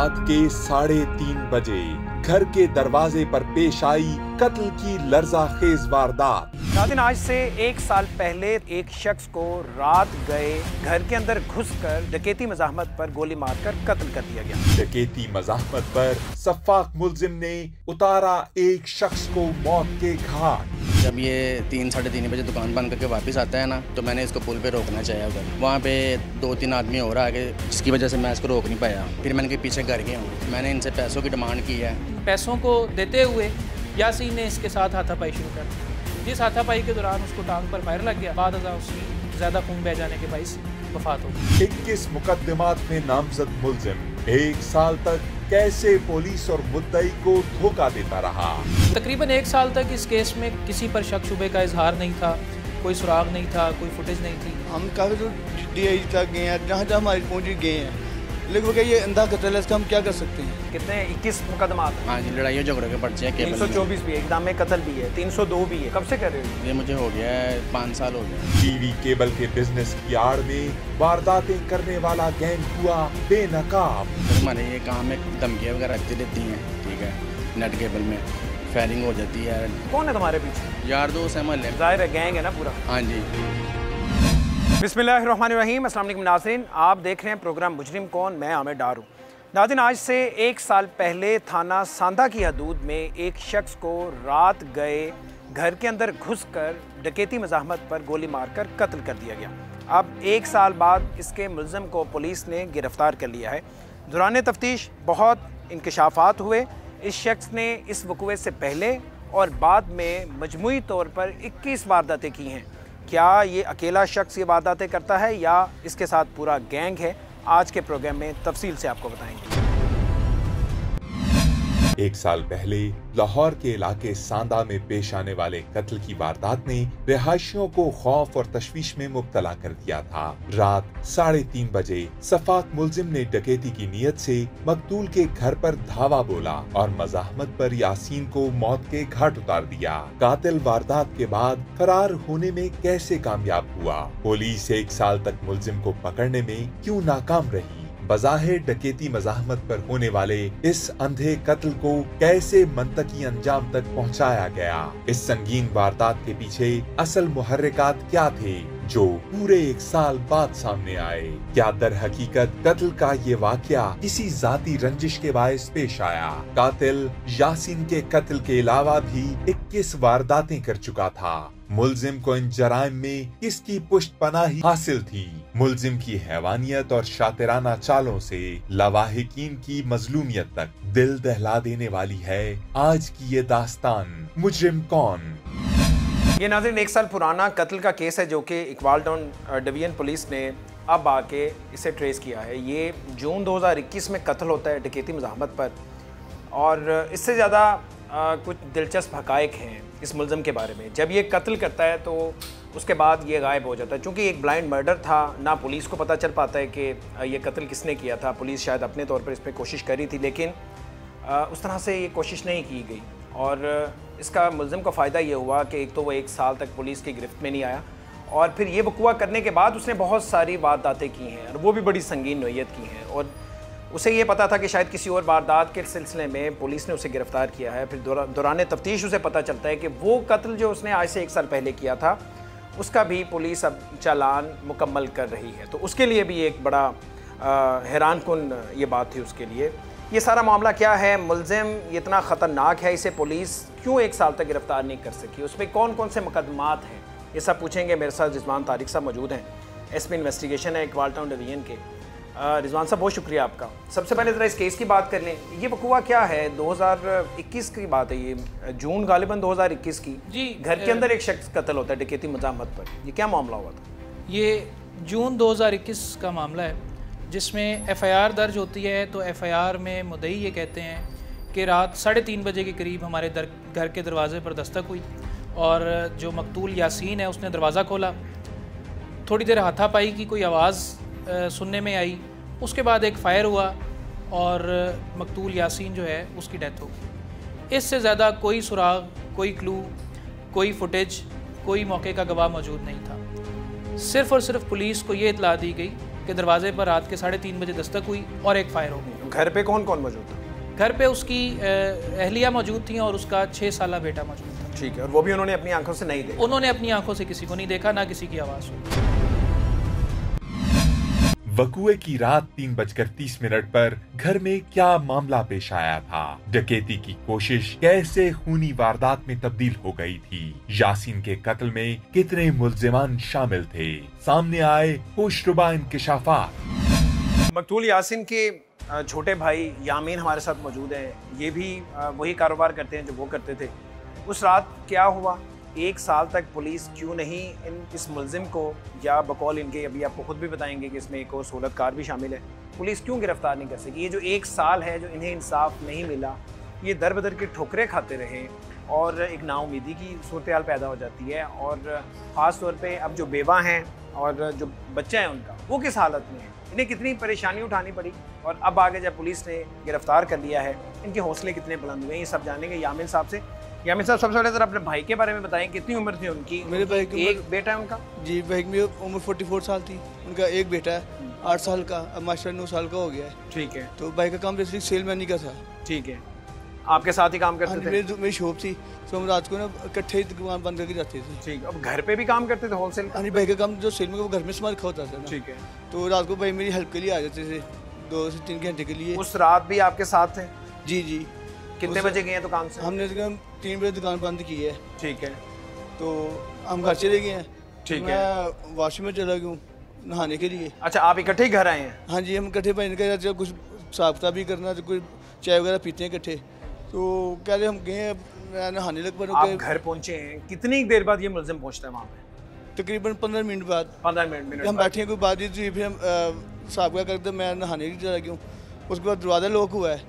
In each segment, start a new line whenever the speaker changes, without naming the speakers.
रात के 3:30 बजे घर के दरवाजे पर पेश आई कत्ल की लर्ज़ाखेज वारदात।
नाज़रीन, आज से 1 साल पहले एक शख्स को रात गए घर के अंदर घुसकर डकैती मज़ाहमत पर गोली मारकर कत्ल कर दिया गया।
डकैती मज़ाहमत पर सफ़ाक मुल्जिम ने उतारा एक शख्स को मौत के घाट।
जब ये 3-3:30 बजे दुकान बंद करके वापस आता है ना, तो मैंने इसको पुल पे रोकना चाहिए उधर। वहाँ पे 2-3 आदमी और आ गए, जिसकी वजह से मैं इसको रोक नहीं पाया। फिर मैंने के पीछे घर गया हूँ। मैंने इनसे पैसों की डिमांड की है।
पैसों को देते हुए यासीन ने इसके साथ हाथापाई शुरू कर दी। जिस हाथापाई के दौरान उसको टांग पर फायर लग गया, बाद उसकी ज़्यादा खून बह जाने के बाइस वफात हो गई।
21 मुकदमात में नामजद मुल्जिम 1 साल तक कैसे पुलिस और मुद्दई को धोखा देता रहा।
तकरीबन 1 साल तक इस केस में किसी पर शक शुबे का इजहार नहीं था, कोई सुराग नहीं था, कोई फुटेज नहीं थी।
हम काफ़ी दूर DI तक गए हैं, जहाँ जहाँ हमारी पहुँच गए हैं, लेकिन वो ये अंधा कत्ल है, इसका हम क्या कर सकते हैं।
कितने 21 मुकदमात?
हाँ जी, लड़ाई झगड़ों के पर्चे हैं।
324 भी है, इक़दाम में कत्ल भी है, 302 भी है। कब से कर रहे हो?
ये मुझे हो गया है 5 साल हो गए।
टीवी केबल के बिजनेस की आड़ में वारदातें करने वाला गैंग हुआ बेनकाब।
हमारे ये काम में धमकियाँ वगैरह रखती रहती हैं, ठीक है। नेट केबल में फायरिंग हो जाती है।
कौन है तुम्हारे पीछे?
यार दोस्त है मोहल्ले।
जाहिर है गैंग है ना पूरा।
हाँ जी।
बिस्मिल्लाहिर्रहमानिर्रहीम। अस्सलाम वालेकुम नाज़रीन, आप देख रहे हैं प्रोग्राम मुजरिम कौन। मैं आमिर डार हूँ। नाज़रीन, आज से 1 साल पहले थाना सांदा की हदूद में एक शख्स को रात गए घर के अंदर घुसकर डकैती मज़ाहमत पर गोली मारकर कत्ल कर दिया गया। अब 1 साल बाद इसके मुल्ज़िम को पुलिस ने गिरफ़्तार कर लिया है। दौरान तफ्तीश बहुत इंकशाफात हुए। इस शख्स ने इस वक़ूए से पहले और बाद में मजमूई तौर पर 21 वारदातें की हैं। क्या ये अकेला शख्स ये वारदातें करता है या इसके साथ पूरा गैंग है? आज के प्रोग्राम में तफसील से आपको बताएंगे।
1 साल पहले लाहौर के इलाके सांदा में पेश आने वाले कत्ल की वारदात ने रिहायशियों को खौफ और तशवीश में मुब्तला कर दिया था। रात 3:30 बजे सफाक मुल्जिम ने डकैती की नीयत से मकतूल के घर पर धावा बोला और मज़ाहमत पर यासीन को मौत के घाट उतार दिया। कातिल वारदात के बाद फरार होने में कैसे कामयाब हुआ? पुलिस 1 साल तक मुल्जिम को पकड़ने में क्यों नाकाम रही? बज़ाहिर डकैती मज़ाहमत पर होने वाले इस अंधे कत्ल को कैसे मंतकी अंजाम तक पहुंचाया गया? इस संगीन वारदात के पीछे असल मुहर्रिकात क्या थे जो पूरे 1 साल बाद सामने आए? क्या दर हकीकत कत्ल का ये वाकया किसी जाती रंजिश के बायस पेश आया? कातिल यासीन के कत्ल के अलावा भी 21 वारदातें कर चुका था। मुल्जिम को इन जराइम में किसकी पुष्टपनाही हासिल थी? मुल्जिम की हैवानियत और शातिराना चालों से लवाहिकीन की मजलूमियत तक दिल दहला देने वाली है आज की ये दास्तान मुजरिम कौन।
ये नाज़रीन 1 साल पुराना कत्ल का केस है जो कि इकबाल टाउन डिवीजन पुलिस ने अब आके इसे ट्रेस किया है। ये जून 2021 में कत्ल होता है डकैती मज़ाहमत पर, और इससे ज़्यादा कुछ दिलचस्प हक़ाइक़ हैं इस मुल्ज़िम के बारे में। जब ये कत्ल करता है तो उसके बाद ये गायब हो जाता है। चूँकि एक ब्लाइंड मर्डर था, ना पुलिस को पता चल पाता है कि ये कत्ल किसने किया था। पुलिस शायद अपने तौर पर इस पर कोशिश करी थी, लेकिन उस तरह से ये कोशिश नहीं की गई। और इसका मुल्ज़िम को फ़ायदा ये हुआ कि एक तो वो 1 साल तक पुलिस की गिरफ्त में नहीं आया, और फिर ये वक़ूआ करने के बाद उसने बहुत सारी वारदातें की हैं, और वो भी बड़ी संगीन नोयत की हैं। और उसे ये पता था कि शायद किसी और वारदात के सिलसिले में पुलिस ने उसे गिरफ़्तार किया है। फिर दौरान तफ्तीश उसे पता चलता है कि वो कत्ल जो उसने आज से 1 साल पहले किया था उसका भी पुलिस अब चालान मुकम्मल कर रही है। तो उसके लिए भी एक बड़ा हैरान कुन ये बात थी उसके लिए। ये सारा मामला क्या है? मुल्ज़िम इतना ख़तरनाक है, इसे पुलिस क्यों 1 साल तक गिरफ़्तार नहीं कर सकी? उस पर कौन कौन से मुकदमात हैं, ये सब पूछेंगे। मेरे साथ रिजवान तारिक साहब मौजूद हैं, SP इन्वेस्टिगेशन है इकबाल टाउन डिवीजन के। रिजवान साहब बहुत शुक्रिया आपका। सबसे पहले ज़रा इस केस की बात कर लें। ये वक़ूआ क्या है? 2021 की बात है, ये जून गालिबन 2021 की जी। घर के अंदर एक शख्स कत्ल होता है डकैती मज़ाहमत पर। ये क्या मामला हुआ था?
ये जून 2021 का मामला है, जिसमें FIR दर्ज होती है। तो FIR में मुद्दई ये कहते हैं कि रात 3:30 बजे के करीब हमारे घर के दरवाज़े पर दस्तक हुई, और जो मकतूल यासीन है उसने दरवाज़ा खोला। थोड़ी देर हाथापाई की कोई आवाज़ सुनने में आई। उसके बाद एक फ़ायर हुआ और मकतूल यासीन जो है उसकी डेथ हो गई। इससे ज़्यादा कोई सुराग, कोई क्लू, कोई फुटेज, कोई मौके का गवाह मौजूद नहीं था। सिर्फ़ और सिर्फ पुलिस को ये इतला दी गई कि दरवाजे पर रात के 3:30 बजे दस्तक हुई और एक फ़ायर हो गई।
घर पे कौन कौन मौजूद था?
घर पे उसकी अहलिया मौजूद थी और उसका 6 साला बेटा मौजूद था।
ठीक है, और वो भी उन्होंने अपनी आंखों से नहीं देखा?
उन्होंने अपनी आंखों से किसी को नहीं देखा, ना किसी की आवाज़ सुनी।
वकुए की रात 3:30 पर घर में क्या मामला पेश आया था? डकैती की कोशिश कैसे खूनी वारदात में तब्दील हो गई थी? यासीन के कत्ल में कितने मुल्जिमान शामिल थे? सामने आए होशरुबा इंकिशाफात।
मकतूल यासीन के छोटे भाई यामीन हमारे साथ मौजूद हैं। ये भी वही कारोबार करते हैं जो वो करते थे। उस रात क्या हुआ, 1 साल तक पुलिस क्यों नहीं इस मुल्जिम को, या बकौल इनके अभी आपको खुद भी बताएंगे कि इसमें एक और सहूलतकार भी शामिल है, पुलिस क्यों गिरफ्तार नहीं कर सकी? ये जो 1 साल है जो इन्हें इंसाफ नहीं मिला, ये दर बदर की ठोकरें खाते रहे और एक नाउमीदी की सूरत हाल पैदा हो जाती है। और ख़ास तौर पे अब जो बेवा हैं और जो बच्चा है उनका, वो किस हालत में है, इन्हें कितनी परेशानी उठानी पड़ी, और अब आगे जब पुलिस ने गिरफ्तार कर लिया है, इनके हौसले कितने बुलंद हुए, ये सब जानेंगे यामीन साहब से। यामीन साहब, सबसे पहले जरा अपने भाई के बारे में बताएं, कितनी उम्र थी उनकी?
मेरे भाई की
एक बेटा है उनका?
जी, भाई की उम्र 44 साल थी। उनका एक बेटा है 8 साल का, अब माशाल्लाह 9 साल का हो गया है।
ठीक है।
तो भाई का काम बेसिकली सेलमैनी का था।
ठीक है, आपके साथ ही काम करते थे?
मेरी शॉप थी, तो हम रात को ना इकट्ठे ही दुकान बंद करके जाते थे।
ठीक, अब घर पे भी काम करते थे होलसेल?
हाँ, भाई का काम जो सेल में वो घर में सामान रखा होता था ना।
ठीक है।
तो रात को भाई मेरी हेल्प के लिए आ जाते थे 2 से 3 घंटे के लिए।
उस रात भी आपके साथ थे?
जी जी।
कितने बजे गए हैं दुकान से?
हमने 3 बजे दुकान बंद की है।
ठीक है।
तो हम घर चले गए हैं।
ठीक है।
मैं वॉशरूम में चला गया नहाने के लिए।
अच्छा, आप इकट्ठे ही घर आए हैं?
हाँ जी, हम इकट्ठे भाई ने कहा कुछ हिसाब किताब भी करना, तो कुछ चाय वगैरह पीते हैं इकट्ठे। तो कह रहे हम गए, मैं नहाने लग पड़ा।
आप घर पहुंचे हैं, कितनी देर बाद ये मुल्जिम पहुंचता है वहाँ पे?
तकरीबन 15 मिनट बाद।
15 मिनट
हम बैठे हैं, कोई बात नहीं, फिर हम साहब क्या करते, मैं नहाने की चला गया। उसके बाद दरवाज़ा लॉक हुआ है,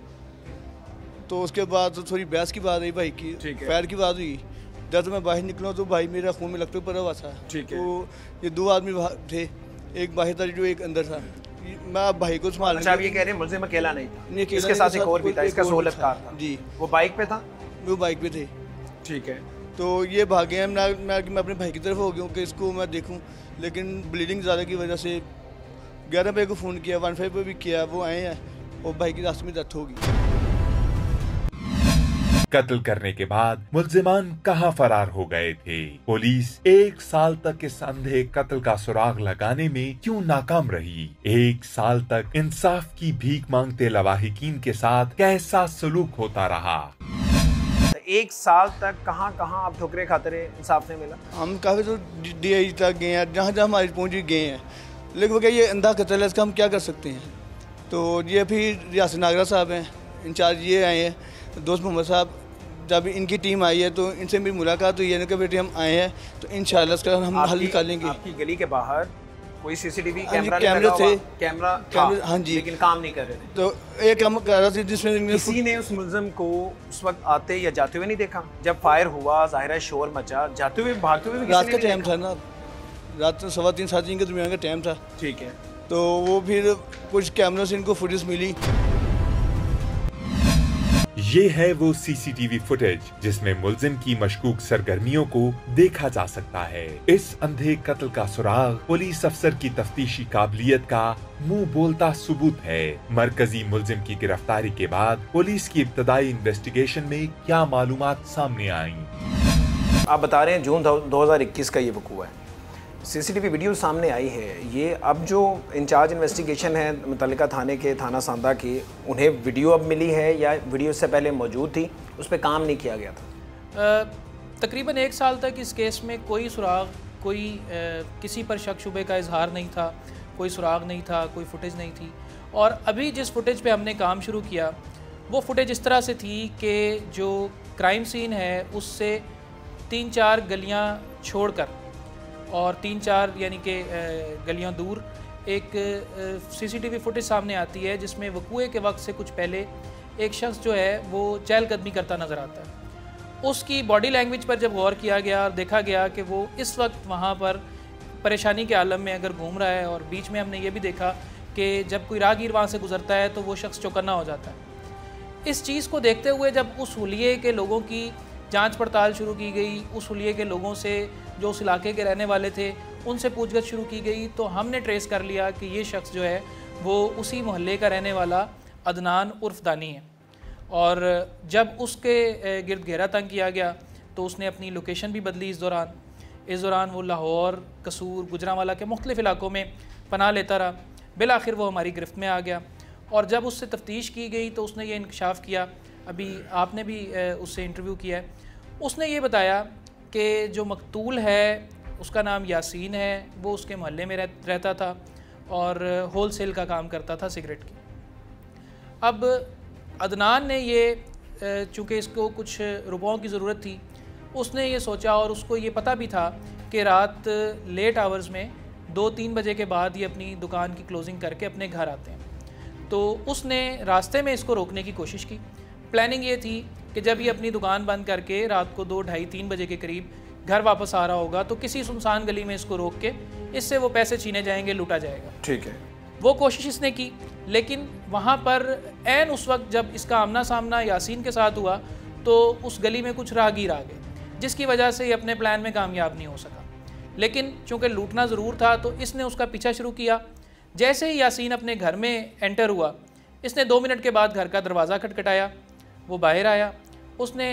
तो उसके बाद तो थोड़ी बहस की बात हुई भाई की, पैर की बात हुई। जब मैं बाहर निकला तो भाई मेरा खून में लगते पड़ा हुआ था। तो ये 2 आदमी थे, एक बाहर था जो एक अंदर था। मैं भाई को संभाल।
अच्छा, आप ये कह रहे हैं मुल्जिम अकेला नहीं था? इसके साथ एक और भी था, इसका सहूलतकार था? जी। वो बाइक पे था?
वो बाइक पे थे।
ठीक है।
तो ये भागे हैं, मैं अपने भाई की तरफ हो गया कि इसको मैं देखूं, लेकिन ब्लीडिंग ज़्यादा की वजह से 11 बजे को फ़ोन किया, 15 पे भी किया, वो आए हैं और भाई की रास्ते में डेथ होगी।
कत्ल करने के बाद मुल्जिमान कहां फरार हो गए थे? पुलिस 1 साल तक इस अंधे कत्ल का सुराग लगाने में क्यों नाकाम रही? 1 साल तक इंसाफ की भीख मांगते लवाहिकीन के साथ कैसा सलूक होता रहा?
1 साल तक कहां आप ठोकरे खाते रहे, इंसाफ नहीं मिला?
हम काफ़ी तो DI तक गए हैं, जहाँ हमारी पहुँच गए हैं, लेकिन वो क्या ये अंधा कत्ल है, इसका हम क्या कर सकते हैं? तो ये फिर रियासत नागरा साहब हैं इंचार्ज, ये आए हैं, दोस्त मोहम्मद साहब, जब इनकी टीम आई है तो इनसे मेरी मुलाकात हुई है कि बेटे हम आए हैं, तो इंशाल्लाह इसका हम हल निकालेंगे।
आपकी गली के बाहर कोई CCTV कैमरा
थे?
कैमरा
हाँ जी,
लेकिन काम नहीं कर रहे थे।
तो एक काम कर रहा था जिसमें
किसी ने उस मुल्जिम को उस वक्त आते या जाते हुए नहीं देखा? जब फायर हुआ, ज़ाहिर है शोर मचा, जाते हुए भागते हुए भी
रात का टाइम था ना, रात 3:15 7 के दरमियान का टाइम था।
ठीक है।
तो वो फिर कुछ कैमरों से इनको फुटेज मिली।
ये है वो CCTV फुटेज जिसमें मुल्जिम की मशकूक सरगर्मियों को देखा जा सकता है। इस अंधे कत्ल का सुराग पुलिस अफसर की तफ्तीशी काबिलियत का मुंह बोलता सबूत है। मरकजी मुल्जिम की गिरफ्तारी के बाद पुलिस की इब्तदाई इन्वेस्टिगेशन में क्या मालूमात सामने आई?
आप बता रहे हैं जून 2021 का ये वकूआ है, CCTV वीडियो सामने आई है। ये अब जो इंचार्ज इन्वेस्टिगेशन है मुतल्लिका थाने के, थाना सांदा की, उन्हें वीडियो अब मिली है या वीडियो से पहले मौजूद थी, उस पर काम नहीं किया गया था?
तकरीबन 1 साल तक इस केस में कोई सुराग, कोई किसी पर शक शुबे का इजहार नहीं था, कोई सुराग नहीं था, कोई फुटेज नहीं थी। और अभी जिस फुटेज पे हमने काम शुरू किया वो फुटेज इस तरह से थी कि जो क्राइम सीन है उससे 3-4 गलियाँ छोड़कर और 3-4 यानी कि गलियां दूर एक CCTV फुटेज सामने आती है जिसमें वकूए के वक्त से कुछ पहले एक शख्स जो है वो चहलकदमी करता नज़र आता है। उसकी बॉडी लैंग्वेज पर जब गौर किया गया और देखा गया कि वो इस वक्त वहाँ पर परेशानी के आलम में अगर घूम रहा है, और बीच में हमने ये भी देखा कि जब कोई राहगीर वहाँ से गुजरता है तो वो शख्स चौकन्ना हो जाता है। इस चीज़ को देखते हुए जब उस हुलिये के लोगों की जांच पड़ताल शुरू की गई, उस हुलिये के लोगों से जो उस इलाके के रहने वाले थे उनसे पूछगछ शुरू की गई, तो हमने ट्रेस कर लिया कि ये शख्स जो है वो उसी मोहल्ले का रहने वाला अदनान उर्फ दानी है। और जब उसके गिर्द घेरा तंग किया गया तो उसने अपनी लोकेशन भी बदली। इस दौरान वो लाहौर, कसूर, गुजरांवाला के मुख्तलिफ़ इलाकों में पनाह लेता रहा। बिलाखिर वो हमारी गिरफ्त में आ गया और जब उससे तफ्तीश की गई तो उसने ये इंकशाफ किया, अभी आपने भी उससे इंटरव्यू किया है, उसने ये बताया कि जो मकतूल है उसका नाम यासीन है, वो उसके मोहल्ले में रहता था और होल सेल का काम करता था सिगरेट की। अब अदनान ने ये चूँकि इसको कुछ रुपयों की ज़रूरत थी, उसने ये सोचा और उसको ये पता भी था कि रात लेट आवर्स में 2-3 बजे के बाद ये अपनी दुकान की क्लोजिंग करके अपने घर आते हैं। तो उसने रास्ते में इसको रोकने की कोशिश की। प्लानिंग ये थी कि जब ये अपनी दुकान बंद करके रात को 2, 2:30, 3 बजे के करीब घर वापस आ रहा होगा तो किसी सुनसान गली में इसको रोक के इससे वो पैसे छीने जाएंगे, लूटा जाएगा।
ठीक है,
वो कोशिश इसने की, लेकिन वहाँ पर ऐन उस वक्त जब इसका आमना सामना यासीन के साथ हुआ तो उस गली में कुछ राहगीर आ गए, जिसकी वजह से ये अपने प्लान में कामयाब नहीं हो सका। लेकिन चूँकि लूटना ज़रूर था तो इसने उसका पीछा शुरू किया। जैसे ही यासीन अपने घर में एंटर हुआ, इसने 2 मिनट के बाद घर का दरवाज़ा खटखटाया, वो बाहर आया, उसने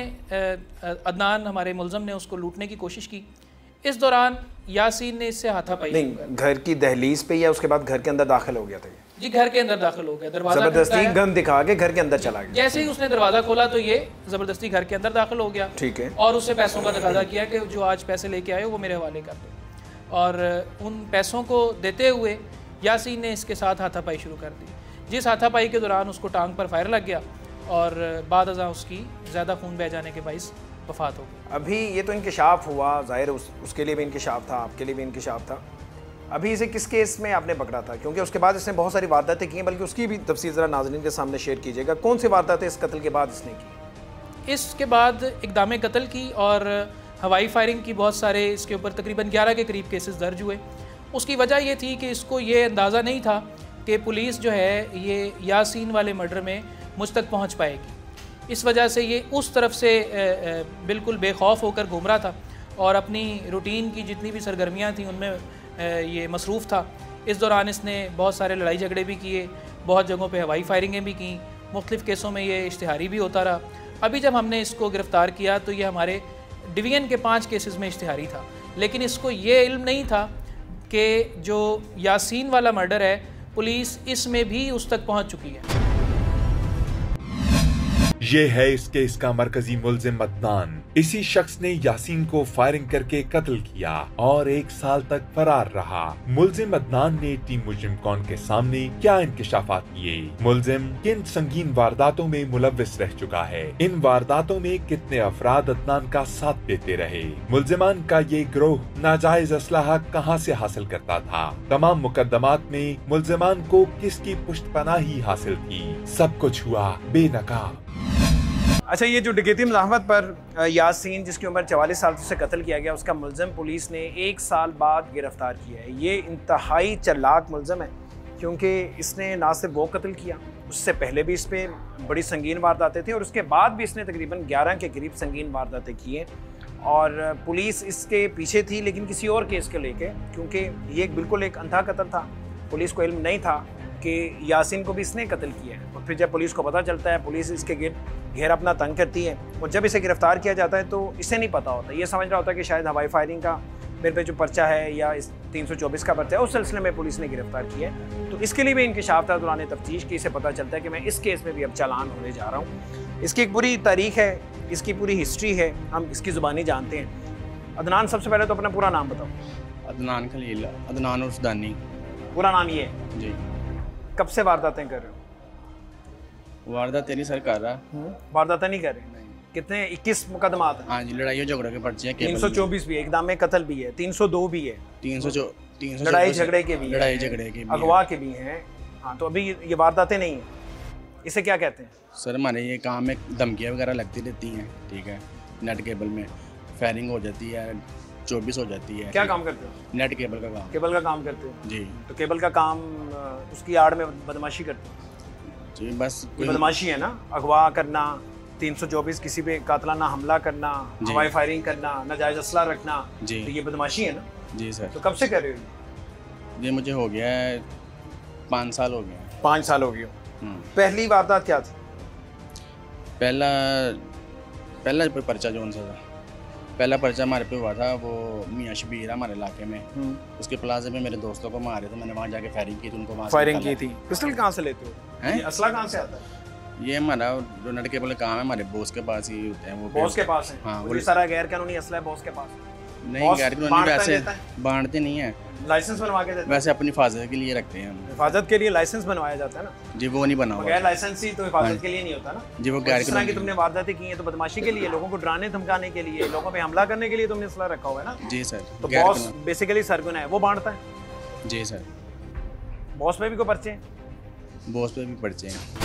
अदनान हमारे मुलज़म ने उसको लूटने की कोशिश की। इस दौरान यासीन ने इससे हाथापाई।
नहीं, घर की दहलीज पे या उसके बाद घर के अंदर दाखिल हो गया था?
जी, घर के अंदर दाखिल हो गया, दरवाजा
जबरदस्ती गन दिखा के घर के अंदर चला गया।
जैसे ही उसने दरवाज़ा खोला तो ये ज़बरदस्ती घर के अंदर दाखिल हो गया।
ठीक है।
और उससे पैसों का तकाजा किया कि जो आज पैसे लेके आए हो वो मेरे हवाले कर दो, और उन पैसों को देते हुए यासीन ने इसके साथ हाथापाई शुरू कर दी, जिस हाथापाई के दौरान उसको टांग पर फायर लग गया और बाद अज़ां उसकी ज़्यादा खून बह जाने के बाइस वफ़ात हो गई।
अभी ये तो इंकशाफ हुआ, ज़ाहिर उसके लिए भी इंकशाफ था, आपके लिए भी इंकशाफ था। अभी इसे किस केस में आपने पकड़ा था? क्योंकि उसके बाद इसने बहुत सारी वारदातें की हैं, बल्कि उसकी भी तफसील ज़रा नाज़रीन के सामने शेयर कीजिएगा। कौन सी वारदातें इस कत्ल के बाद इसने की?
इसके बाद इक़दाम कत्ल की और हवाई फायरिंग की बहुत सारे इसके ऊपर तकरीबन 11 के करीब केसेस दर्ज हुए। उसकी वजह ये थी कि इसको ये अंदाज़ा नहीं था कि पुलिस जो है ये यासीन वाले मर्डर में मुझ तक पहुँच पाएगी। इस वजह से ये उस तरफ से बिल्कुल बेखौफ होकर घूम रहा था और अपनी रूटीन की जितनी भी सरगर्मियाँ थी उनमें ये मसरूफ़ था। इस दौरान इसने बहुत सारे लड़ाई झगड़े भी किए, बहुत जगहों पे हवाई फायरिंगें भी की, मुख्तलिफ़ केसों में ये इश्तिहारी भी होता रहा। अभी जब हमने इसको गिरफ़्तार किया तो ये हमारे डिवीज़न के 5 केसेस में इश्तिहारी था, लेकिन इसको ये इल्म नहीं था कि जो यासीन वाला मर्डर है पुलिस इसमें भी उस तक पहुँच चुकी है।
ये है इस केस का मरकजी मुल्जिम अदनान। इसी शख्स ने यासीन को फायरिंग करके कत्ल किया और 1 साल तक फरार रहा। मुल्जिम अदनान ने टीम मुजरिम कौन के सामने क्या इंकशाफात किए? मुल्जिम किन संगीन वारदातों में मुलव्विस रह चुका है? इन वारदातों में कितने अफराद अदनान का साथ देते रहे? मुल्जिमान का ये गिरोह नाजायज असलाह कहां से हासिल करता था? तमाम मुकदमात में मुल्जिमान को किसकी पुष्टपनाही हासिल थी? सब कुछ हुआ बेनकाब।
अच्छा, ये जो डकैती मुज़ाहमत पर यासीन जिसकी उम्र 44 साल से कत्ल किया गया, उसका मुल्ज़म पुलिस ने 1 साल बाद गिरफ्तार किया है। ये इंतहाई चालाक मुल्ज़म है, क्योंकि इसने ना सिर्फ वो कत्ल किया, उससे पहले भी इस पर बड़ी संगीन वारदातें थी और उसके बाद भी इसने तकरीबन 11 के करीब संगीन वारदातें की हैं। और पुलिस इसके पीछे थी, लेकिन किसी और केस को लेके, क्योंकि ये बिल्कुल एक अंधा कत्ल था। पुलिस को इल्म नहीं था कि यासीन को भी इसने कत्ल किया है। और फिर जब पुलिस को पता चलता है, पुलिस इसके घेर अपना तंग करती है और जब इसे गिरफ्तार किया जाता है तो इसे नहीं पता होता, ये समझ रहा होता है कि शायद हवाई फायरिंग का मेरे पे जो पर्चा है या इस 324 का पर्चा है उस सिलसिले में पुलिस ने गिरफ्तार किया है। तो इसके लिए भी इंकशाफ था दौरान तफ्तीश की, इसे पता चलता है कि मैं इस केस में भी अब चालान होने जा रहा हूँ। इसकी एक पूरी तारीख है, इसकी पूरी हिस्ट्री है, हम इसकी ज़ुबानी जानते हैं। अदनान, सबसे पहले तो अपना पूरा नाम बताओ।
अदनान खलील, अदनान उर्फ दानी।
पूरा नाम ये है
जी।
कब से वारदातें कर रहे हो?
वारदात तेरी सर कर रहा।
वारदातें नहीं कर रहे? कितने? 21 मुकदमात हैं।
हाँ जी, लड़ाई झगड़े के पर्चे हैं।
324 भी है, इक़दाम कत्ल भी है, 302 भी है,
300
लड़ाई झगड़े के भी,
लड़ाई झगड़े के भी,
अगवा के भी हैं। हाँ, तो अभी ये वारदातें नहीं हैं, इसे क्या कहते हैं?
सर हमारे ये काम में धमकियाँ वगैरह लगती रहती हैं, ठीक है। नेट केबल में फायरिंग हो जाती है, 24 हो जाती है।
क्या काम करते हो?
नेट केबल का काम।
केबल का काम करते हो
जी।
तो केबल का काम, उसकी आड़ में बदमाशी करते हो?
जी, बस
बदमाशी है ना, अगवा करना, 324 किसी पे कातलाना हमला करना, हवाई फायरिंग करना, नाजायज असला रखना, तो ये बदमाशी है ना?
जी सर।
तो कब से कर रहे हो?
ये मुझे हो गया है 5 साल हो गया।
5 साल हो गए। पहली वारदात क्या थी?
पहला पर्चा जो उनसे था, पहला पर्चा हमारे पे हुआ था, वो मियाँ शबीर हमारे इलाके में, उसके प्लाजे में मेरे दोस्तों को मारे थे, मैंने वहाँ जाके फायरिंग की थी, उनको वहाँ
फायरिंग की थी। पिस्टल कहाँ से लेते हो? ये असला कहाँ से आता है?
ये हमारा डोनर के बोले काम है, हमारे बॉस के पास ही होते हैं वो।
बॉस के पास है?
हाँ,
वो सारा गैर कानूनी असला है बॉस के पास?
नहीं, गैर कानूनी वैसे बांटते नहीं है,
लाइसेंस बनवा के देते हैं,
वैसे अपनी हिफाजत के लिए रखते हैं।
हिफाजत के लिए लाइसेंस बनवाया जाता है ना
जी, वो नहीं बना हुआ।
गैर लाइसेंस ही तो हिफाजत के लिए नहीं होता ना
जी, वो गैर
कानूनी की तुमने वारदातें की हैं तो बदमाशी के लिए, लोगों को डराने धमकाने के लिए, लोगों पे हमला करने के लिए तुमने असला रखा हुआ है ना?
जी सर।
तो बॉस बेसिकली सरगुना है, वो बांटता है?
जी सर।
बॉस पे भी कोई पर्चे हैं?
बॉस पे भी पर्चे हैं।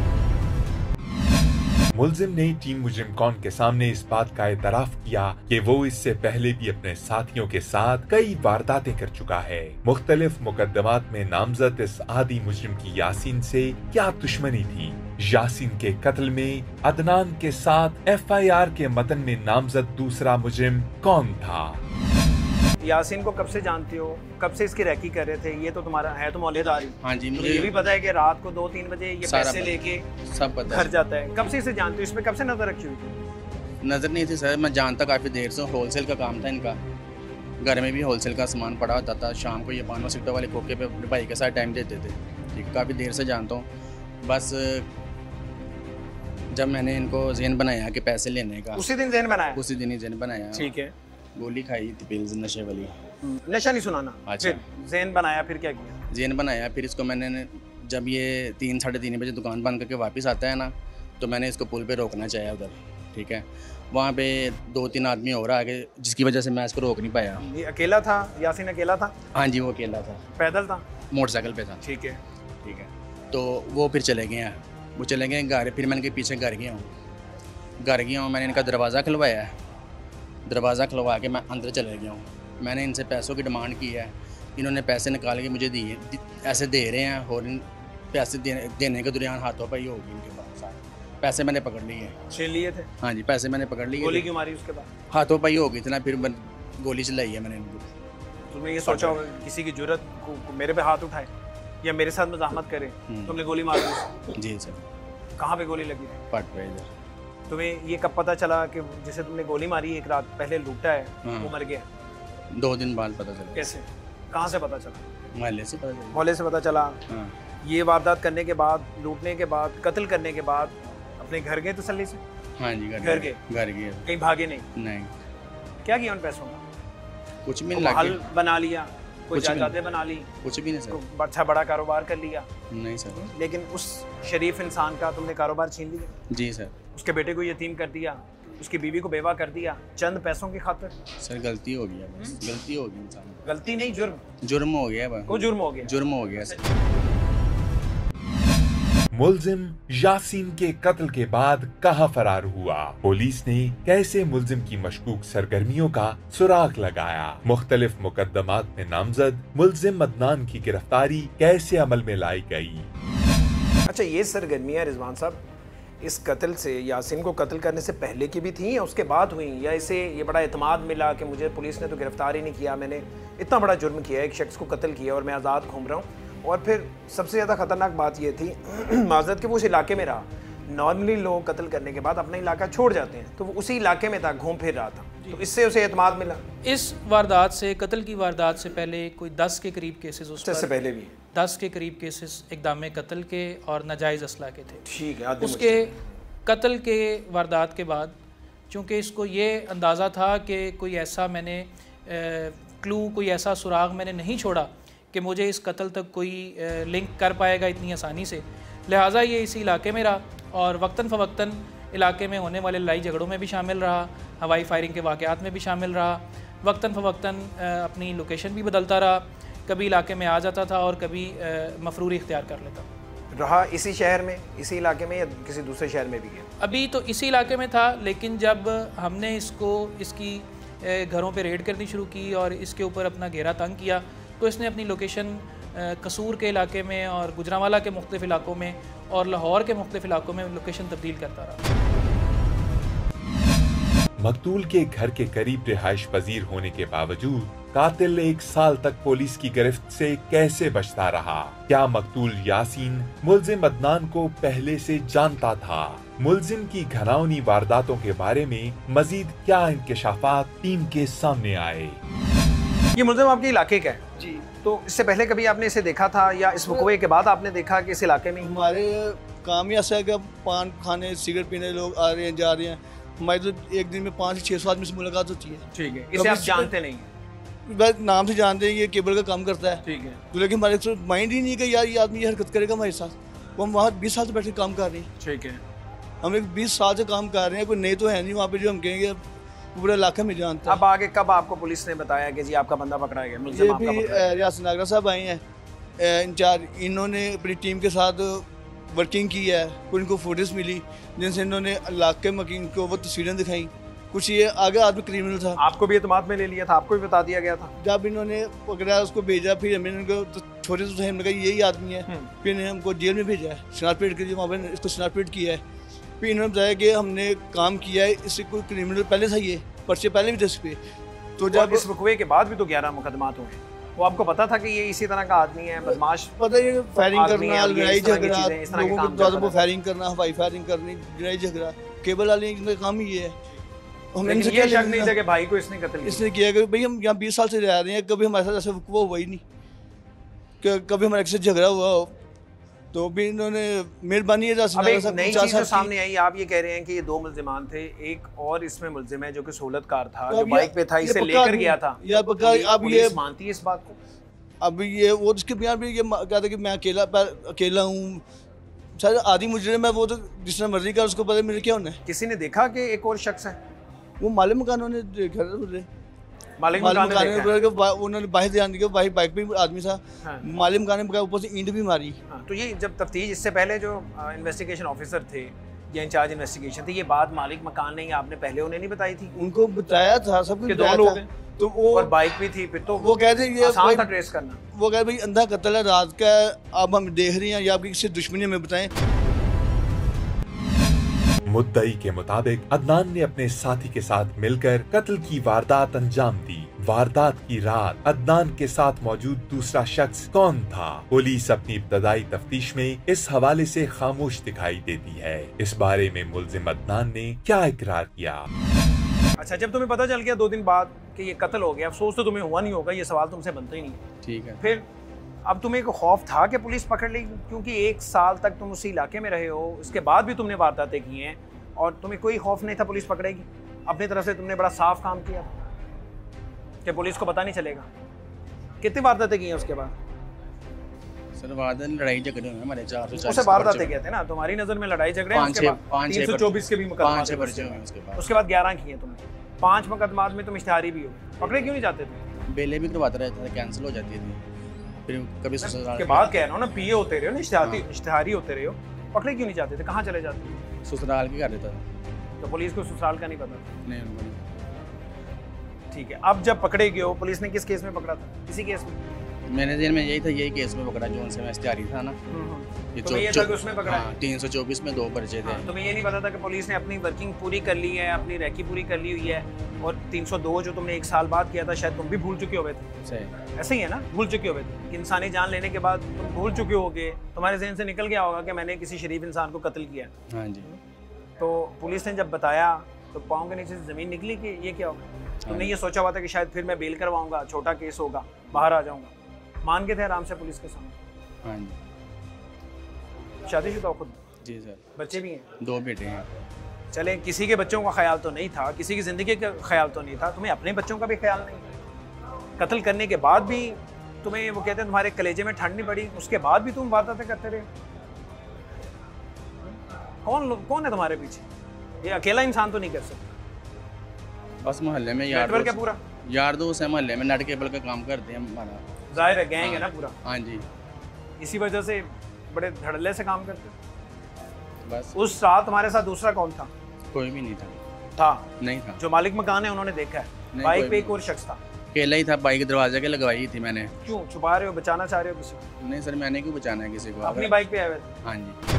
मुल्जिम ने टीम मुजरिम कौन के सामने इस बात का एतराफ किया कि वो इससे पहले भी अपने साथियों के साथ कई वारदातें कर चुका है। मुख्तलिफ मुकदमात में नामजद इस आदी मुजरिम की यासीन से क्या दुश्मनी थी? यासीन के कत्ल में अदनान के साथ FIR के मतन में नामजद दूसरा मुजरिम कौन था?
यासीन को कब से जानते हो? कब से इसकी रैकी कर रहे थे? ये तो तुम्हारा है तो मौलेदारी।
हाँ जी,
मुझे ये भी पता है कि रात को 2-3 बजे ये पैसे लेके
सब पता
घर जाता है। कब से इसे जानते हो? इसमें कब से नजर रखी हुई थी?
नजर नहीं थी सर, मैं जानता काफ़ी देर से, होलसेल का काम था इनका, घर में भी होलसेल का सामान पड़ा होता था, शाम को ये 5 सिक्टों वाले खोखे पे अपने भाई के साथ टाइम देते थे। ठीक है, काफ़ी देर से जानता हूँ। बस जब मैंने इनको ज़हन बनाया कि पैसे लेने का,
उसी दिन ज़हन बनाया?
उसी दिन ही ज़हन बनाया।
ठीक है।
गोली खाई थी पिल्स नशे वाली।
नशा नहीं सुनाना।
अच्छा।
फिर ज़हन बनाया, फिर क्या किया?
ज़हन बनाया, फिर इसको मैंने, जब ये 3-3:30 बजे दुकान बंद करके वापस आता है ना, तो मैंने इसको पुल पे रोकना चाहिए उधर। ठीक है, वहाँ पे 2-3 आदमी और आ गए, जिसकी वजह से मैं इसको रोक नहीं पाया।
ये अकेला था? यासीन अकेला था?
हाँ जी, वो अकेला था।
पैदल था?
मोटरसाइकिल पे था।
ठीक है।
ठीक है, तो वो फिर चले गए हैं, वो चले गए घर। फिर मैंने इनके पीछे घर गया हूँ, मैंने इनका दरवाज़ा खुलवाया है, दरवाज़ा खुलवा के मैं अंदर चले गया हूँ। मैंने इनसे पैसों की डिमांड की है, इन्होंने पैसे निकाल के मुझे दिए, ऐसे दे रहे हैं, और इन पैसे देने के दौरान हाथों पर ही होगी इनके पास पैसे मैंने पकड़ लिए।
छीन लिए थे?
हाँ जी, पैसे मैंने पकड़ लिए।
गोली क्यों मारी उसके बाद? हाथों
पर ही हो गई थी ना, फिर गोली चलाई है मैंने इनको।
तुमने ये सोचा होगा किसी की जरूरत को मेरे पे हाथ उठाए या मेरे साथ मज़ाहमत करे, तुमने गोली मार दी?
जी सर।
कहाँ पे गोली लगी?
पट पे इधर।
तुम्हें ये कब पता चला कि जिसे तुमने गोली मारी एक रात पहले लूटा है वो मर गया?
2 दिन बाद पता चला।
कैसे? कहाँ से पता चला?
मोहल्ले से पता चला।
मोहल्ले से पता चला।
हाँ।
ये वारदात करने के बाद, लूटने के बाद, कत्ल करने के बाद अपने घर गए तसल्ली से?
हाँ जी,
घर गए। कहीं भागे नहीं?
नहीं।
क्या किया उन पैसों का?
कुछ भी नहीं।
महल बना लिया, कोई जायदादें बना ली?
कुछ भी नहीं सर।
अच्छा बड़ा कारोबार कर लिया?
नहीं सर।
लेकिन उस शरीफ इंसान का तुमने कारोबार छीन लिया?
जी सर।
उसके बेटे को यतीम कर दिया, उसकी बीवी को बेवा कर दिया, चंद पैसों की खातिर?
सर गलती हो गई है, बस गलती हो गई इंसान।
गलती नहीं,
जुर्म हो गया है।
वो जुर्म हो गया?
जुर्म हो गया सर।
मुल्जिम यासीन के कत्ल के बाद कहां फरार हुआ? पुलिस ने कैसे मुल्जिम की मशकूक सरगर्मियों का सुराग लगाया? मुख्तलिफ मुकदमात में नामजद मुल्जिम अदनान की गिरफ्तारी कैसे अमल में लाई गई?
अच्छा, ये सरगर्मियाँ रिजवान साहब इस कत्ल से, यासीन को कत्ल करने से पहले की भी थी या उसके बाद हुई, या इसे ये बड़ा इत्मीनान मिला कि मुझे पुलिस ने तो गिरफ्तार ही नहीं किया, मैंने इतना बड़ा जुर्म किया, एक शख्स को कत्ल किया और मैं आज़ाद घूम रहा हूँ? और फिर सबसे ज़्यादा ख़तरनाक बात ये थी माजरत के वो उस इलाके में रहा। नॉर्मली लोग कत्ल करने के बाद अपना इलाका छोड़ जाते हैं, तो वो उसी इलाके में था, घूम फिर रहा था, तो इससे उसे एतमाद मिला।
इस वारदात से, कत्ल की वारदात से पहले कोई 10 के करीब केसेस,
उससे पहले भी
10 के करीब केसेस इक़दाम कत्ल के और नाजायज़ असला के थे।
ठीक है।
उसके कत्ल के वारदात के बाद चूँकि इसको ये अंदाज़ा था कि कोई ऐसा मैंने क्लू, कोई ऐसा सुराग मैंने नहीं छोड़ा कि मुझे इस कत्ल तक कोई लिंक कर पाएगा इतनी आसानी से, लिहाजा ये इसी इलाके में रहा और वक्तन फ़वक्तन इलाके में होने वाले लड़ाई झगड़ों में भी शामिल रहा, हवाई फायरिंग के वाक़यात में भी शामिल रहा, वक्तन फ़वक्तन अपनी लोकेशन भी बदलता रहा, कभी इलाके में आ जाता था और कभी मफरूरी इख्तियार कर लेता
रहा। इसी शहर में, इसी इलाके में, या किसी दूसरे शहर में भी गया?
अभी तो इसी इलाके में था, लेकिन जब हमने इसकी घरों पे रेड करनी शुरू की और इसके ऊपर अपना घेरा तंग किया, तो इसने अपनी लोकेशन कसूर के इलाके में और गुजरांवाला के मुख्तलिफ इलाकों में और लाहौर के मुख्तलिफ इलाकों में लोकेशन तब्दील करता रहा।
मकतूल के घर के करीब रिहाइश पजीर होने के बावजूद कातिल 1 साल तक पुलिस की गिरफ्त से कैसे बचता रहा? क्या मकतूल यासीन मुल्जिम अदनान को पहले से जानता था? मुल्जिम की घिनौनी वारदातों के बारे में मजीद क्या इंकशाफात टीम के सामने आए?
ये मुल्जिम आपके इलाके का है
जी।
तो इससे पहले कभी आपने इसे देखा था या इस वक़्वे के बाद आपने देखा कि इस इलाके में
हमारे काम ही ऐसा है कि पान खाने सिगरेट पीने लोग आ रहे हैं जा रहे हैं। हमारी तो एक दिन में 5 से 600 आदमी से मुलाकात होती है।
ठीक है, इसे आप जानते नहीं हैं?
बस नाम से जानते हैं, ये केबल का काम करता है।
ठीक है,
तो लेकिन हमारे तो माइंड ही नहीं कि यार ये आदमी ये हरकत करेगा हमारे साथ। वो हम वहाँ 20 साल से बैठे काम कर रहे हैं।
ठीक है,
हम एक 20 साल से काम कर रहे हैं, कोई नए तो है नहीं वहाँ पे जो हम कहेंगे पूरे इलाके में जानता है।
अब आगे कब आपको पुलिस ने बताया कि जी आपका बंदा पकड़ा गया?
ये भी रियासत नागरा साहब आए हैं इंचार्ज, इन्होंने अपनी टीम के साथ वर्किंग की है। उनको फोटोज मिली जिनसे इन्होंने इलाके मकीन को वो तस्वीरें दिखाई। कुछ ये आगे आदमी क्रिमिनल था,
आपको भी एतमाद में ले लिया था, आपको भी बता दिया गया था?
जब इन्होंने पकड़ा उसको भेजा, फिर हमने इनको छोटे से हमने कहा यही आदमी है। फिर इन्हें हमको जेल में भेजा है, शनाख्त के लिए वहाँ पर इसको शनाख्त किया है। फिर इन्होंने बताया कि हमने काम किया है, इससे कोई क्रिमिनल पहले था, ये पर्चे पहले भी दस पे। तो जब
इस वक़्वे के बाद भी तो 11 मुकदमात हुए, वो आपको पता था कि ये इसी तरह का आदमी है, बदमाश?
पता है, फायरिंग करना, लड़ाई झगड़ा,
इस तरह के
लोगों
काम
के द्वारा फायरिंग करना, हवाई फायरिंग करनी, लड़ाई झगड़ा, केबल वाले इनका काम ही ये है। हमने इनसे
ये शक नहीं था कि भाई को इसने कत्ल किया?
इसने किया कि भाई हम यहाँ 20 साल से रह रहे हैं, कभी हमारे साथ ऐसा वक़्वा हुआ ही नहीं कि कभी हमारे से झगड़ा हुआ हो। तो भी इन्होंने मेहरबानी है।
अब एक नई चीज़ जो सामने आई, आप ये कह रहे हैं कि ये 2 मुल्जिमान थे, एक और इसमें मुल्जिम है जो कि सहूलतकार था, जो बाइक पे था, इसे लेकर गया था।
अब ये
मानती है इस बात को?
अब ये वो उसके बयान भी ये कहता कि मैं अकेला हूँ, सर आदि मुजरिम है वो, तो जिसने मर्जी का उसको पता मेरे क्या होना है।
किसी ने देखा कि एक और शख्स है?
वो मालिक मकानों ने देखा था मुझे,
मालिक मकान ने
उन्होंने बाहर ध्यान दिया, बाइक पे आदमी था।
हाँ।
मालिक मकान ने ऊपर से ईंट भी मारी।
हाँ, तो ये जब तफ्तीश, इससे पहले जो इन्वेस्टिगेशन ऑफिसर थे या इंचार्ज इन्वेस्टिगेशन थे, ये बात मालिक मकान ने आपने पहले उन्हें नहीं बताई थी?
उनको बताया था, सब कुछ बताया था। तो वो
और बाइक भी थी, फिर तो
वो कहते ये
आसान था ट्रेस करना।
वो कहते भाई अंधा कत्ल है रात का, अब हम देख रहे हैं या आपकी किसी दुश्मनी हमें बताएं।
मुद्दई के मुताबिक अदनान ने अपने साथी के साथ मिलकर कत्ल की वारदात अंजाम दी। वारदात की रात अदनान के साथ मौजूद दूसरा शख्स कौन था? पुलिस अपनी इब्तदाई तफ्तीश में इस हवाले से खामोश दिखाई देती है। इस बारे में मुल्जिम अदनान ने क्या इकरार किया?
अच्छा, जब तुम्हें पता चल गया 2 दिन बाद कि ये कत्ल हो गया, अफसोस तो तुम्हें हुआ नहीं होगा, ये सवाल तुमसे बनता ही नहीं।
ठीक है,
फिर अब तुम्हें एक खौफ था कि पुलिस पकड़ लेगी, क्योंकि 1 साल तक तुम उसी इलाके में रहे हो, उसके बाद भी तुमने वारदातें की हैं और तुम्हें कोई खौफ नहीं था पुलिस पकड़ेगी? अपनी तरफ से तुमने बड़ा साफ काम किया कि पुलिस को पता नहीं चलेगा। कितनी वारदातें की हैं उसके बाद?
सर वारदात लड़ाई झगड़े हुए हमारे 440।
उससे वारदातें क्या थे ना, तुम्हारी नज़र में लड़ाई झगड़े हैं, उसके बाद 324 के भी मुकदमे हैं, उसके बाद 11 किए तुमने। 5 मुकदमात में तुम इश्तिहारी भी हो, पकड़े क्यों नहीं जाते थे?
बेले भी करवाते रहते थे, कैंसिल हो जाती थी। फिर कभी ससुराल
के बाद कह रहा हूँ ना, पीए होते रहे हो ना, इश्तिहारी होते रहे हो, पकड़े क्यों नहीं जाते थे? कहाँ चले जाते थे?
ससुराल की कर देता था।
तो पुलिस को ससुराल का नहीं पता?
नहीं, उनको नहीं।
ठीक है, अब जब पकड़े गए हो, पुलिस ने किस केस में पकड़ा था? किसी केस में?
मेरे दिन में यही था, यही केस में पकड़ा जो उनसे मैं इश्तिहारी था ना।
तुम्हें ये था कि उसमें पकड़ा है?
324 में 2 पर्चे थे।
तुम्हें ये नहीं पता था कि पुलिस ने अपनी वर्किंग पूरी कर ली है, अपनी रैकी पूरी कर ली हुई है, और 302 जो तुमने 1 साल बाद किया था शायद तुम भी भूल चुके हुए थे?
सही,
ऐसे ही है ना, भूल चुके हुए थे कि इंसानी जान लेने के बाद तुम भूल चुके होगे, तुम्हारे जहन से निकल गया होगा कि मैंने किसी शरीफ इंसान को कत्ल किया।
हाँ जी।
तो पुलिस ने जब बताया तो पाँव के नीचे से ज़मीन निकली कि ये क्या होगा? तुमने ये सोचा हुआ था कि शायद फिर मैं बेल करवाऊंगा, छोटा केस होगा, बाहर आ जाऊंगा? मान के थे आराम से पुलिस के सामने?
हाँ जी।
शादीशुदा हो खुद?
जी सर।
बच्चे भी हैं?
2 बेटे हैं।
चले, किसी के बच्चों का ख्याल तो नहीं था, किसी की ज़िंदगी का ख्याल तो नहीं था, तुम्हें अपने बच्चों का भी ख्याल नहीं? कत्ल करने के बाद भी तुम्हें, वो कहते हैं तुम्हारे कलेजे में ठंड नहीं पड़ी, उसके बाद भी तुम वारदातें करते रहे? कौन है तुम्हारे पीछे? ये अकेला इंसान तो नहीं कर सकता।
बस मोहल्ले में
नेटवर्क है पूरा,
यार दोस्त है मोहल्ले में, नेट केबल का काम करते हैं हमारा।
जाहिर है गैंग है ना पूरा।
हाँ जी।
इसी वजह से बड़े धड़ल्ले से काम करते हैं।
बस
उस रात तुम्हारे साथ दूसरा कौन था?
कोई भी नहीं
था?
नहीं था।
जो मालिक मकान है उन्होंने देखा है? बाइक पे एक और शख्स था?
अकेला ही था, बाइक दरवाजे के लगवाई थी मैंने।
क्यों छुपा रहे हो, बचाना चाह रहे हो किसी को?
नहीं सर, मैंने क्यों बचाना है किसी को?
अपनी बाइक पे आए हुए थे?
हाँ जी।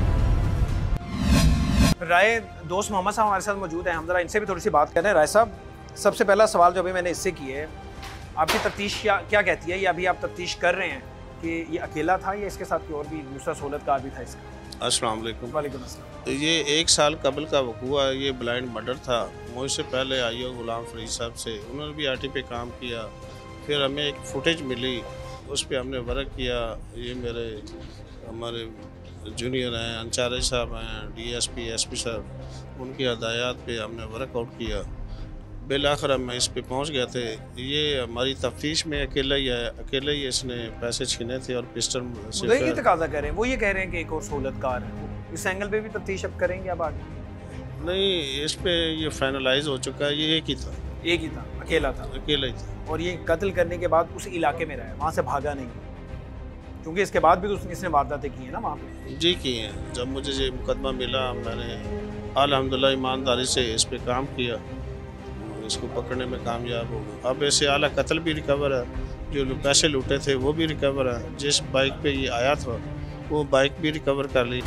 राय दोस्त मोहम्मद साहब हमारे साथ मौजूद हैं, हम जरा इनसे भी थोड़ी सी बात कर रहे हैं। राय साहब, सबसे पहला सवाल जो अभी मैंने इससे किया है आपकी तफ्तीश क्या कहती है? ये अभी आप तफ्तीश कर रहे हैं कि ये अकेला था या इसके साथ कोई और भी दूसरा सहूलतकार भी था इसका?
अस्सलाम वालेकुम।
वालेकुम अस्सलाम।
ये 1 साल कबल का वकूआ, ये ब्लाइंड मर्डर था। मुझसे पहले आईओ गुलाम फरीद साहब से, उन्होंने भी आरटी पे काम किया। फिर हमें एक फुटेज मिली, उस पर हमने वर्क किया। ये हमारे जूनियर हैं, अंचारी साहब हैं, डीएसपी एसपी साहब, उनकी हदायत पे हमने वर्कआउट किया। बिलाखिर हम इस पे पहुंच गए थे। ये हमारी तफ्तीश में अकेला ही है, अकेले ही इसने पैसे छीने थे और पिस्टल से
ये तकाजा कर रहे हैं, वो ये कह रहे हैं कि एक और सहूलतकार है। इस एंगल पे भी तफ्तीश अब करेंगे अब आगे?
नहीं, इस पे ये फाइनलाइज हो चुका है। ये एक ही था,
अकेला था।
अकेला ही था।
और ये कत्ल करने के बाद उस इलाके में रहा है, वहाँ से भागा नहीं, क्योंकि इसके बाद भी तो इसने वारदातें की हैं ना वहाँ पे?
जी की हैं। जब मुझे ये मुकदमा मिला, मैंने अल्हम्दुलिल्लाह ईमानदारी से इस पे काम किया, इसको पकड़ने में कामयाब हो गए। अब ऐसे आला कत्ल भी रिकवर है, जो पैसे लूटे थे वो भी रिकवर है, जिस बाइक पे ये आया था वो बाइक भी रिकवर कर ली।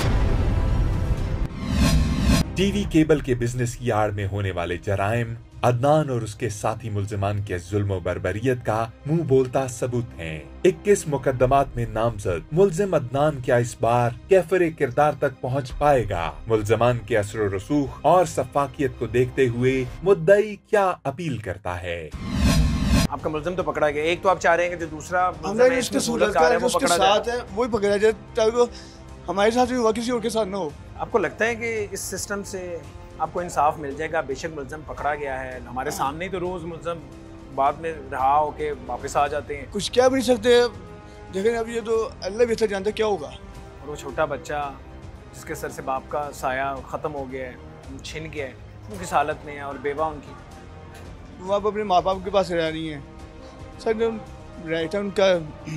टीवी केबल के बिजनेस की आड़ में होने वाले जराइम अदनान और उसके साथी मुल्जिमान के जुल्म बर्बरियत का मुंह बोलता सबूत हैं। 21 मुकदमात में नामजद मुल्जिम अदनान क्या इस बार कैफरे किरदार तक पहुंच पाएगा? मुल्जिमान के असर रसूख और सफाकियत को देखते हुए मुद्दई क्या अपील करता है?
आपका मुल्जिम तो पकड़ा गया, एक तो आप चाह रहे हैं कि जो दूसरा
उसके साथ है वही पकड़ा जाए, ताकि हमारे साथ भी हुआ किसी और के साथ ना हो।
आपको लगता है कि इस सिस्टम से आपको इंसाफ मिल जाएगा? बेशक मुल्ज़िम पकड़ा गया है, हमारे सामने ही तो रोज़ मुल्ज़िम बाद में रहा होके वापस आ जाते हैं।
कुछ क्या भी नहीं सकते, लेकिन अब ये तो अल्लाह बेहतर जानता क्या होगा।
और वो छोटा बच्चा जिसके सर से बाप का साया ख़त्म हो गया है, छिन गया है, वो किस हालत में है? और बेवा उनकी,
वो आप अपने माँ बाप के पास रह रही हैं। सर राइट है उनका।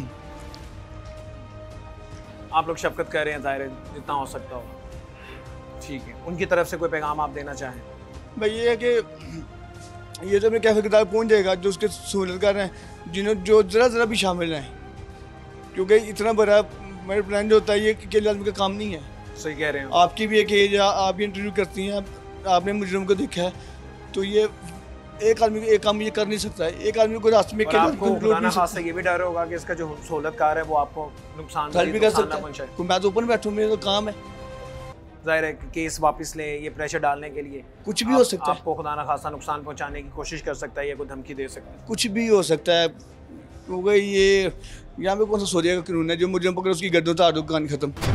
आप लोग शफकत कर रहे हैं, ज़ाहिर है जितना हो सकता हो। ठीक है, उनकी तरफ से कोई पैगाम आप देना चाहें?
भाई ये है कि ये तो अपने कैफे किताब पहुँच जाएगा जो उसके सहूलतकार हैं, जिन्होंने जो ज़रा भी शामिल हैं, क्योंकि इतना बड़ा मेरा प्लान जो होता है ये अकेले आदमी का काम नहीं है।
सही कह रहे हैं।
आपकी भी एक एज है, आप भी इंटरव्यू करती हैं, आपने मुजरिम को देखा है, तो ये एक आदमी एक काम ये कर नहीं सकता है। एक आदमी को रास्ते में
आपको ये भी डर होगा कि इसका जो सहूलतकार है वो आपको नुकसान
भी कर सकता है। मैं तो ऊपर बैठूँ, मेरा तो काम है।
जाहिर है केस वापस ले, ये प्रेशर डालने के लिए
कुछ भी हो सकता है।
आपको खुदा ना खासा नुकसान पहुंचाने की कोशिश कर सकता है या कोई धमकी दे सकता है।
कुछ भी हो सकता है, क्योंकि ये यहाँ पे कौन सा सोरिया का कानून है जो मुझे पकड़े उसकी गर्दन उतार दो, कहानी खत्म।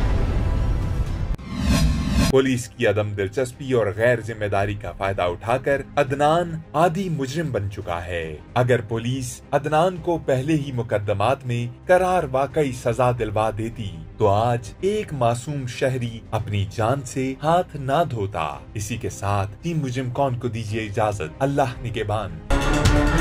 पुलिस की अदम दिलचस्पी और गैर जिम्मेदारी का फायदा उठाकर अदनान आदी मुजरिम बन चुका है। अगर पुलिस अदनान को पहले ही मुकदमात में करार वाकई सजा दिलवा देती तो आज एक मासूम शहरी अपनी जान से हाथ ना धोता। इसी के साथ टीम मुजरिम कौन को दीजिए इजाजत। अल्लाह निगहबान।